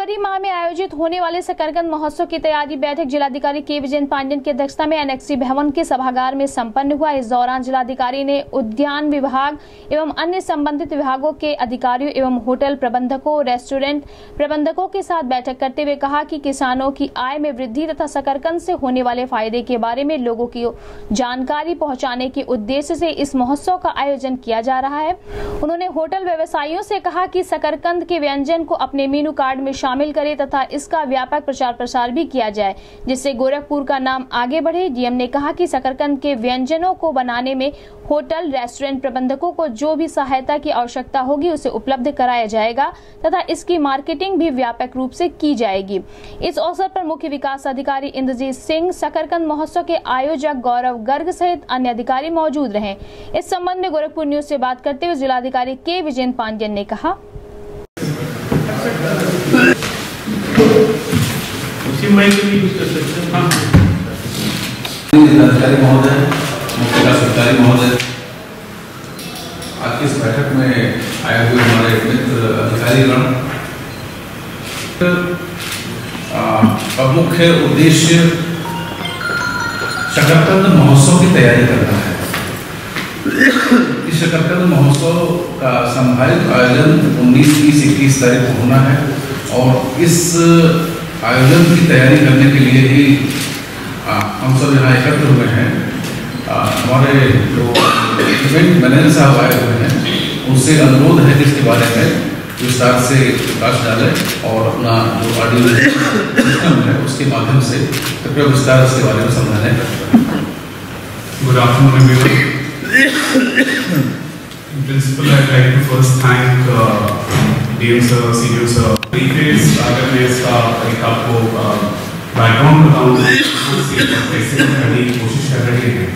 जनवरी माह में आयोजित होने वाले शकरकंद महोत्सव की तैयारी बैठक जिलाधिकारी के विजय पांडेन की अध्यक्षता में एनेक्सी भवन के सभागार में संपन्न हुआ। इस दौरान जिलाधिकारी ने उद्यान विभाग एवं अन्य संबंधित विभागों के अधिकारियों एवं होटल प्रबंधकों, रेस्टोरेंट प्रबंधकों के साथ बैठक करते हुए कहा कि किसानों की आय में वृद्धि तथा शकरकंद से होने वाले फायदे के बारे में लोगों की जानकारी पहुँचाने के उद्देश्य से इस महोत्सव का आयोजन किया जा रहा है। उन्होंने होटल व्यवसायियों से कहा कि शकरकंद के व्यंजन को अपने मेनू कार्ड में शामिल करें तथा इसका व्यापक प्रचार प्रसार भी किया जाए, जिससे गोरखपुर का नाम आगे बढ़े। डीएम ने कहा कि शकरकंद के व्यंजनों को बनाने में होटल रेस्टोरेंट प्रबंधकों को जो भी सहायता की आवश्यकता होगी उसे उपलब्ध कराया जाएगा तथा इसकी मार्केटिंग भी व्यापक रूप से की जाएगी। इस अवसर पर मुख्य विकास अधिकारी इंद्रजीत सिंह, शकरकंद महोत्सव के आयोजक गौरव गर्ग सहित अन्य अधिकारी मौजूद रहे। इस संबंध में गोरखपुर न्यूज से बात करते हुए जिलाधिकारी के विजय पांडेन ने कहा, जिलाधिकारी महोदय, मुख्य विकास अधिकारी महोदय, आज की इस बैठक में आए हुए हमारे मित्र अधिकारीगण का मुख्य उद्देश्य शकरकंद महोत्सव की तैयारी करना है। इस शकरकंद महोत्सव का संभावित आयोजन 19-20-21 तारीख को होना है और इस आयोजन की तैयारी करने के लिए ही हम सब यहाँ एकत्र हुए हैं। हमारे जो इवेंट मैनेजर साहब आए हुए हैं, उनसे अनुरोध है कि इसके बारे में विस्तार से प्रकाश डालें और अपना जो ऑडियो सिस्टम है उसके माध्यम से कृपया विस्तार इसके बारे में समझाने। Good afternoon, everyone. In principle, I'd like to first thank DM sir, CDO sir. Preface अगर मैं इसका एक आपको बैकग्राउंड बताऊँ कैसे करने की कोशिश कर रहे हैं।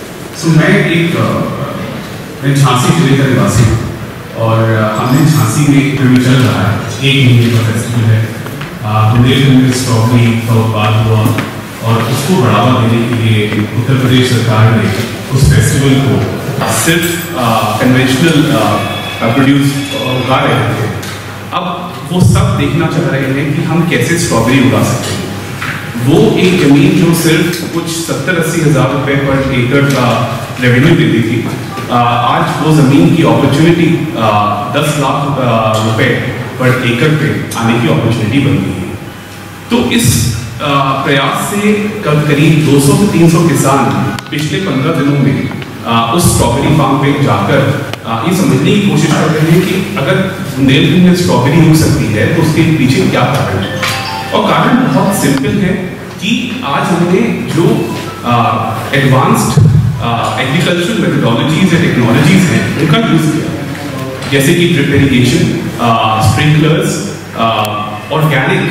मैं झांसी जिले का निवासी हूँ और हमने झांसी में एक फिल्म चल रहा है, 1 महीने का फेस्टिवल है। बुंदेलखंड में स्ट्रॉबेरी का उत्पाद हुआ और उसको बढ़ावा देने के लिए उत्तर प्रदेश सरकार ने उस फेस्टिवल को सिर्फ कन्वेंशनल प्रोड्यूस उगा रहे थे। अब वो सब देखना चाह रहे हैं कि हम कैसे स्ट्रॉबेरी उगा सकते हैं। वो एक जमीन जो सिर्फ कुछ 70-80 हज़ार रुपये पर एकड़ का रेवेन्यू देती थी, आज वो जमीन की अपॉर्चुनिटी 10 लाख रुपए पर एकड़ पे आने की अपॉर्चुनिटी बन गई है। तो इस प्रयास से करीब 200 से 300 किसान पिछले 15 दिनों में उस स्ट्रॉबेरी फार्म पे जाकर ये समझने की कोशिश कर रहे हैं कि अगर बुंदेलखंड में स्ट्रॉबेरी उग सकती है तो उसके पीछे क्या कारण है। और कारण बहुत सिंपल है कि आज हमने जो advanced agricultural methodologies and technologies हैं उनका यूज किया, जैसे कि drip irrigation, sprinklers, organic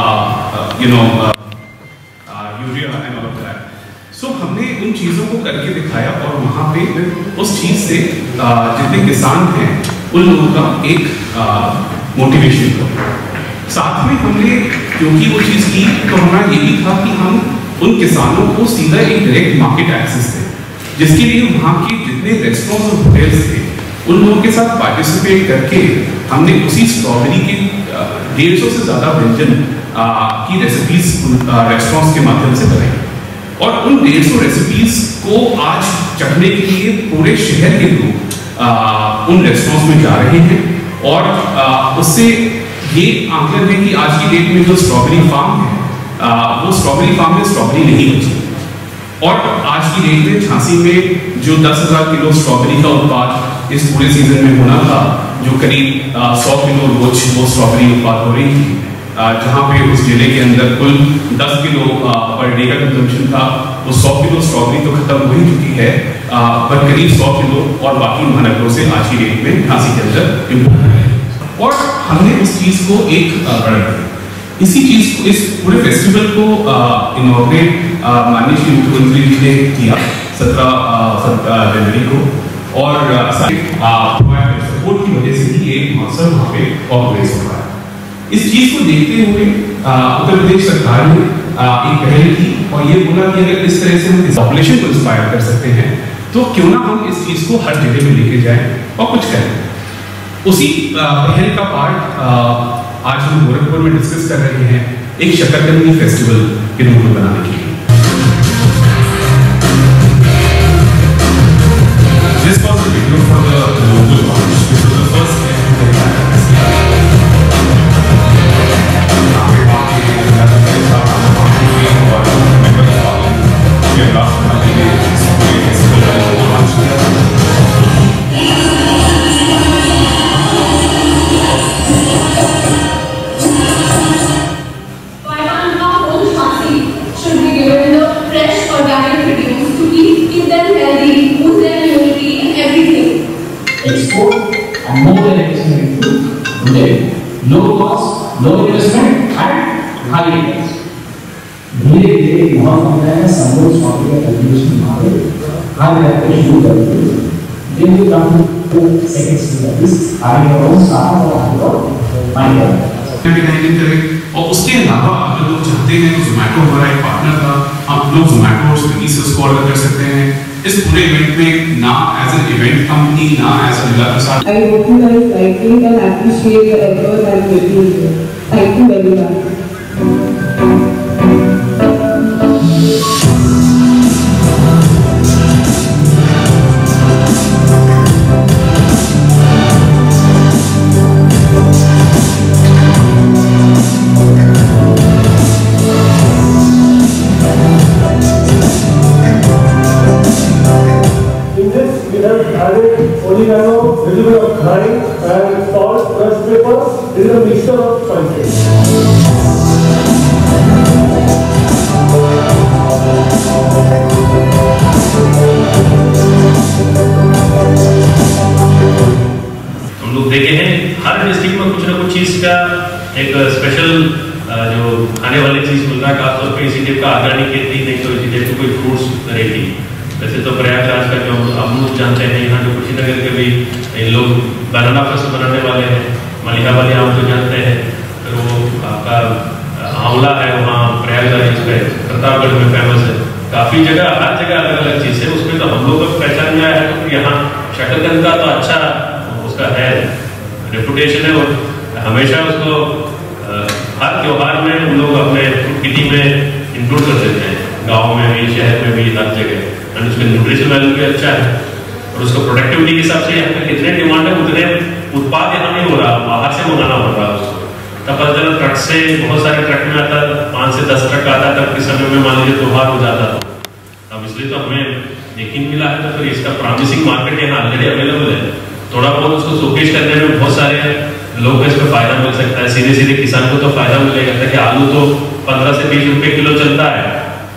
urea and all of that. So हमने उन चीज़ों को करके दिखाया और वहाँ पे उस चीज़ से जितने किसान हैं उन लोगों का एक मोटिवेशन हुआ। साथ में हमने क्योंकि वो चीज़ की तो हमारा ये भी था कि हम उन किसानों को सीधा एक डायरेक्ट मार्केट एक्सेस दें, जिसके लिए वहाँ के जितने रेस्टोरेंट्स और होटल्स थे उन लोगों के साथ पार्टिसिपेट करके हमने उसी स्ट्रॉबेरी के 150 से ज़्यादा व्यंजन की रेसिपीज रेस्टोरेंट्स के माध्यम से बनाई और उन 150 रेसिपीज को आज चखने के लिए पूरे शहर के लोग उन रेस्टोरेंट्स में जा रहे हैं। और उससे ये आंकलन है कि आज की डेट में जो स्ट्रॉबेरी फार्म है वो स्ट्रॉबेरी फार्म में स्ट्रॉबेरी नहीं बची और आज की डेट में झांसी में जो 10,000 किलो स्ट्रॉबेरी का उत्पाद इस पूरे सीजन में होना था, जो करीब 100 किलो रोज वो स्ट्रॉबेरी उत्पाद हो रही थी, जहाँ पे उस जिले के अंदर कुल 10 किलो पर डे का कंजम्पशन था, वो 100 किलो स्ट्रॉबेरी तो खत्म हो ही चुकी है, पर करीब 100 किलो और बाकी महानगरों से आज की डेट में झांसी के अंदर इम्पोर्ट है। और हमने उस चीज़ को एक बढ़ा दिया। इसी चीज़ को, इस पूरे फेस्टिवल को इनॉग्रेट माननीय श्री मुख्यमंत्री जी ने किया 17 जनवरी को और सपोर्ट की वजह से ही एक महोत्सव वहाँ पे ऑर्गेनाइज हो रहा है। इस चीज़ को देखते हुए उत्तर प्रदेश सरकार ने एक पहल की और ये बोला कि अगर इस तरह से हम इस पॉपुलेशन को इंस्पायर कर सकते हैं तो क्यों ना हम इस चीज़ को हर जगह में लेके जाएं और कुछ करें। उसी पहल का पार्ट आज हम गोरखपुर में डिस्कस कर रहे हैं एक शकरकंदी फेस्टिवल किन्नौर में बनाने के लिए। This was the video for the logo launch. This was the first step in the low cost, low investment and high returns. धीरे धीरे बहुत होता है सब लोग सॉफ्टवेयर का कल्टीवेशन मारे हर जगह शुरू कर देते हैं। Then you come to second stage of this, having your own startup or having your mind. और उसके अलावा अगर लोग चाहते हैं तो जोमेटो हमारा एक पार्टनर था, आप लोग जोमेटो और स्विगी से उसको ऑर्डर कर सकते हैं। इस पूरे इवेंट में ना एज एन इवेंट कंपनी ना as a Leela Prasad. I hope you guys like it and appreciate the effort I'm making here. Thank you very much. Oregano, little bit of thyme and salt, crushed pepper. This is a mixture of spices. हम लोग देखे हैं हर district में कुछ ना कुछ चीज़ का एक स्पेशल जो खाने वाली चीज़ मिल रहा है, खासतौर पर इसी टाइप का ऑर्गेनिक खेती नहीं तो इसी टाइप का कोई फ्रूट्स वैरायटी। वैसे तो प्रयागराज का जो हम लोग जानते हैं, यहाँ जो कुशीनगर के भी लोग बनाना फस्ट बनाने वाले हैं, मलिहाबादी आम तो जानते हैं, फिर वो आपका आंवला है वहाँ प्रयागराज पे प्रतापगढ़ में फेमस है। काफ़ी जगह हर जगह अलग अलग चीज़ है, उसमें तो हम लोग को पहचान में आया है। तो यहाँ शकरकंद का तो अच्छा उसका है रेपुटेशन है और हमेशा उसको हर त्योहार में हम लोग अपने किटी में इंक्लूड कर देते हैं, गाँव में भी शहर में भी हर जगह। एंड उसका न्यूट्रिशन वैल्यू भी अच्छा है और उसको प्रोडक्टिविटी के हिसाब से यहाँ पे कितने डिमांड है उतने उत्पाद यहाँ नहीं हो रहा, बाहर से मंगाना पड़ रहा है उसको। तब पता चला ट्रक से बहुत सारे ट्रक में आता, 5 से 10 ट्रक आता, तब के समय में मान लीजिए त्योहार हो जाता था। अब इसलिए तो हमें यकीन मिला है, तो फिर इसका प्रॉमिसिंग मार्केट यहाँ ऑलरेडी अवेलेबल है। थोड़ा बहुत उसको शोकेस करने में बहुत सारे लोगों को इसमें फायदा मिल सकता है। सीधे सीधे किसान को तो फायदा मिलेगा कि आलू तो 15 से 20 रुपए किलो चलता है,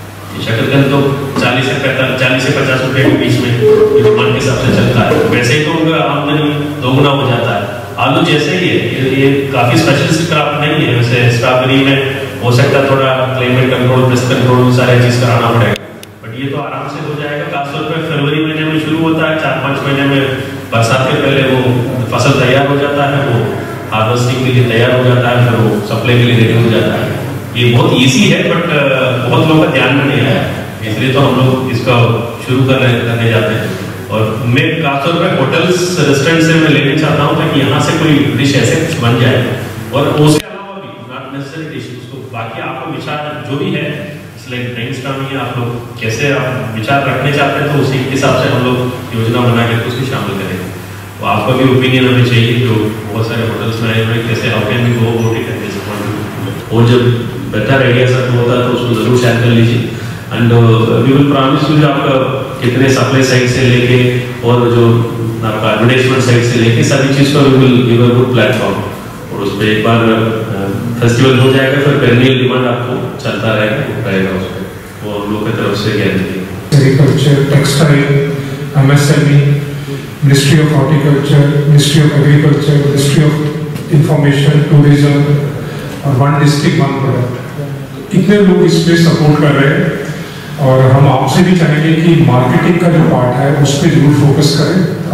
शकरकंद तो 40 से 50 रुपए के बीच में डिमांड के हिसाब से चलता है। वैसे ही तो उनका आमदनी दोगुना हो जाता है। आलू जैसे ही है, ये काफी स्पेशलिस्ट क्रॉप नहीं है। वैसे स्ट्रॉबेरी में हो सकता है थोड़ा क्लाइमेट कंट्रोल, पेस्ट कंट्रोल सारे चीज कराना पड़ेगा, बट ये तो आराम से हो जाएगा। खासतौर पर फरवरी महीने में शुरू होता है, 4-5 महीने में बरसात के पहले वो फसल तैयार हो जाता है, वो हार्वेस्टिंग के लिए तैयार हो जाता है, फिर वो सप्लाई के लिए रेडी हो जाता है। ये बहुत इजी है, बट बहुत लोगों का ध्यान में नहीं आया, इसलिए तो हम लोग इसका शुरू करने जाते हैं। और मैं खासतौर पर होटल्स रेस्टोरेंट से मैं लेना चाहता हूँ ताकि यहाँ से कोई डिश ऐसे कुछ बन जाए, और उसके अलावा भी नॉट नेसेसरी डिश, उसको बाकी आपका विचार जो भी है लाइक ब्रेनस्टॉर्मिंग है, आप लोग कैसे आप विचार रखने चाहते हैं तो उसी के हिसाब से हम लोग योजना बना के उसको शामिल करेंगे। तो आपका भी ओपिनियन हमें चाहिए, जो बहुत सारे होटल्स में आए हुए कैसे how can we go about it and this, और जब बेटर आइडिया सब होता है तो उसको जरूर शेयर कर लीजिए। And we will promise you आपका कितने सप्लाई साइड से लेके और जो आपका एडवर्टाइजमेंट साइड से लेके सभी चीज़ को we will give a good platform, और उस पर एक बार फेस्टिवल हो जाएगा फिर पेरिनियल डिमांड आपको चलता रहेगा उस पर, वो हम लोग की तरफ से गारंटी है। Agriculture, textile, MSME, ministry of horticulture, ministry of agriculture, ministry of information, tourism और वन डिस्ट्रिक्ट वन प्रोडक्ट, इतने लोग इसमें सपोर्ट कर रहे हैं। और हम आपसे भी चाहेंगे कि मार्केटिंग का जो पार्ट है उस पर जरूर फोकस करें,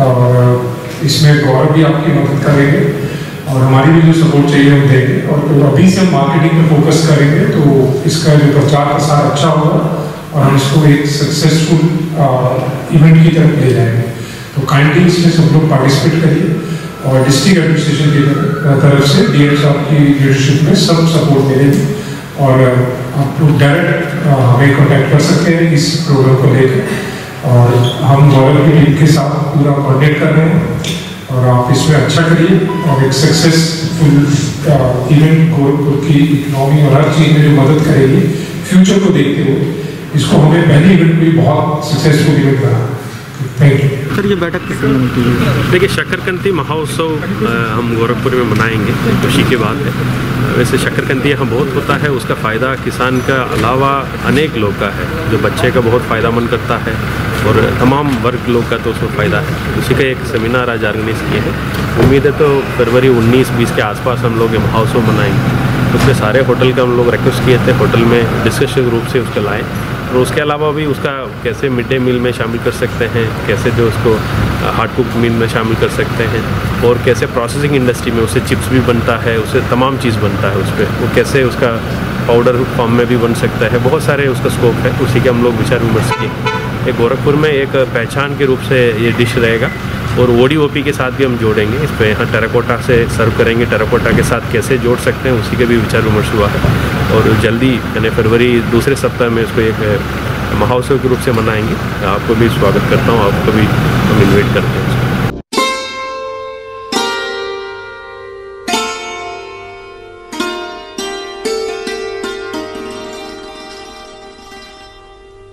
और इसमें गौरव भी आपकी मदद करेंगे और हमारी भी जो सपोर्ट चाहिए हम देंगे। और तो अभी से हम मार्केटिंग पे फोकस करेंगे तो इसका जो प्रचार प्रसार अच्छा होगा और हम इसको एक सक्सेसफुल इवेंट की तरफ ले जाएंगे। तो काइंडली इसमें सब लोग पार्टिसिपेट करिए और डिस्ट्रिक्ट एडमिनिस्ट्रेशन की तरफ से डीएम साहब की लीडरशिप में सब सपोर्ट मिलेगी और आप लोग डायरेक्ट हमें कॉन्टैक्ट कर सकते हैं इस प्रोग्राम को लेकर और हम गौरव की टीम के साथ पूरा कॉन्टैक्ट कर रहे हैं और आप इसमें अच्छा करिए और एक सक्सेसफुल इवेंट गोरखपुर की इकोनॉमी और हर चीज़ में जो मदद करेगी फ्यूचर को देखते हुए इसको हमें पहली इवेंट भी बहुत सक्सेसफुल इवेंट बना। Thank you sir. ये बैठक किस समय की है? देखिए, शक्करकंती महोत्सव हम गोरखपुर में मनाएंगे, खुशी की बात है। वैसे शक्करकंती यहाँ बहुत होता है, उसका फ़ायदा किसान का अलावा अनेक लोग का है, जो बच्चे का बहुत फ़ायदामंद करता है और तमाम वर्ग लोग का तो उसमें फ़ायदा है। उसी का एक सेमिनार आज ऑर्गेनाइज किए हैं। उम्मीद है तो फरवरी 19-20 के आसपास हम लोग ये महोत्सव मनाएंगे। उसमें सारे होटल का हम लोग रिक्वेस्ट किए थे, होटल में डिस्कशन रूप से उसको लाएँ और उसके अलावा भी उसका कैसे मिड डे मील में शामिल कर सकते हैं, कैसे जो उसको हार्ड कुक मील में शामिल कर सकते हैं और कैसे प्रोसेसिंग इंडस्ट्री में उससे चिप्स भी बनता है, उससे तमाम चीज़ बनता है, उस पर वो कैसे उसका पाउडर फॉर्म में भी बन सकता है, बहुत सारे उसका स्कोप है। उसी के हम लोग विचार विमर्श किए। एक गोरखपुर में एक पहचान के रूप से ये डिश रहेगा और ODOP के साथ भी हम जोड़ेंगे। इस पर यहाँ टेराकोटा से सर्व करेंगे, टेराकोटा के साथ कैसे जोड़ सकते हैं उसी के भी विचार विमर्श हुआ है और जल्दी यानी फरवरी दूसरे सप्ताह में इसको एक महोत्सव के रूप से मनाएंगे। आपको भी स्वागत करता हूँ, आपको भी हम इन्वाइट करते हैं।